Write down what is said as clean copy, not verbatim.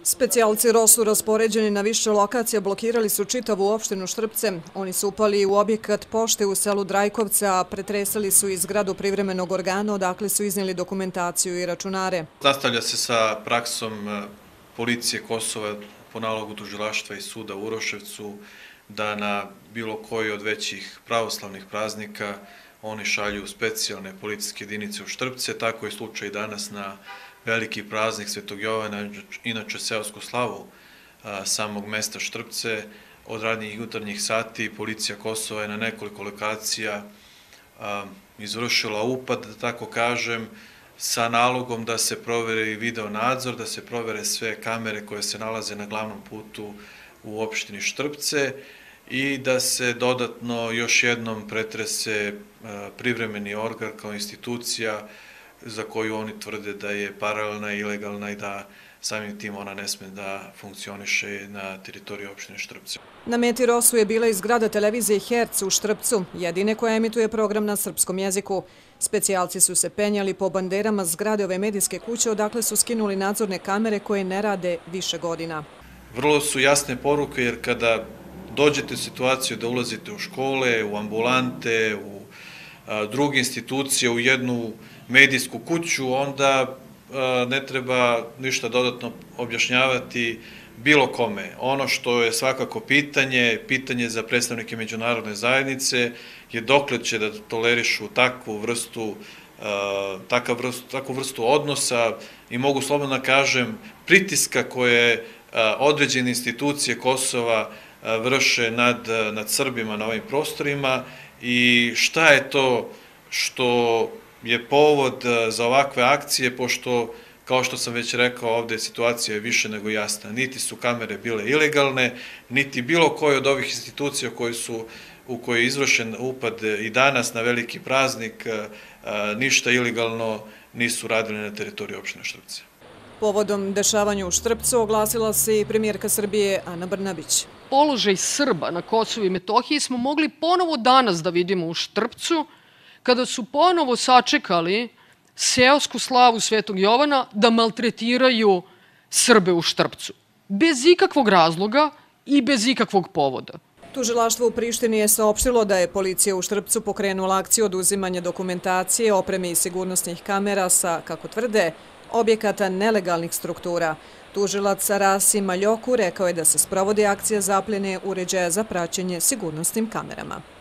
Specijalci RO su raspoređeni na više lokacija, blokirali su čitavu opštinu Štrpce. Oni su upali u objekat pošte u selu Drajkovce, a pretresali su i zgradu privremenog organa, odakle su iznijeli dokumentaciju i računare. Nastavlja se sa praksom policije Kosova po nalogu tužilaštva i suda u Uroševcu da na bilo koji od većih pravoslavnih praznika oni šalju specijalne policijske jedinice u Štrpce. Tako je slučaj danas na veliki praznik Svetog Jovana, inače seosku slavu samog mesta Štrpce. Od ranijih jutarnjih sati policija Kosova je na nekoliko lokacija izvršila upad, da tako kažem, sa nalogom da se proveri video nadzor, da se provere sve kamere koje se nalaze na glavnom putu u opštini Štrpce i da se dodatno još jednom pretrese privremeni organ kao institucija za koju oni tvrde da je paralelna i ilegalna i da samim tim ona ne sme da funkcioniše na teritoriji opštine Štrpce. Na meti RO-su je bila i zgrada televizije Herc u Štrpcu, jedine koja emituje program na srpskom jeziku. Specijalci su se penjali po banderama zgrade ove medijske kuće, odakle su skinuli nadzorne kamere koje ne rade više godina. Vrlo su jasne poruke, jer kada dođete u situaciju da ulazite u škole, u ambulante, u druge institucije, u jednu medijsku kuću, onda ne treba ništa dodatno objašnjavati bilo kome. Ono što je svakako pitanje za predstavnike međunarodne zajednice je dokle će da tolerišu takvu vrstu odnosa i mogu slobodno da kažem pritiska koje određene institucije Kosova vrše nad Srbima na ovim prostorima i šta je to što je povod za ovakve akcije, pošto, kao što sam već rekao, ovde situacija je više nego jasna. Niti su kamere bile ilegalne, niti bilo koje od ovih institucija u kojoj je izvršen upad i danas na veliki praznik, ništa ilegalno nisu radili na teritoriji opštine Štrpce. Povodom dešavanja u Štrpcu oglasila se i premijerka Srbije Ana Brnabić. Položaj Srba na Kosovu i Metohiji smo mogli ponovo danas da vidimo u Štrpcu, kada su ponovo sačekali seosku slavu Svetog Jovana da maltretiraju Srbe u Štrpcu. Bez ikakvog razloga i bez ikakvog povoda. Tužilaštvo u Prištini je saopštilo da je policija u Štrpcu pokrenula akciju oduzimanja dokumentacije, opreme i sigurnosnih kamera sa, kako tvrde, objekata nelegalnih struktura. Tužilac Rasim Maljoku rekao je da se sprovodi akcija zapljene uređaja za praćenje sigurnosnim kamerama.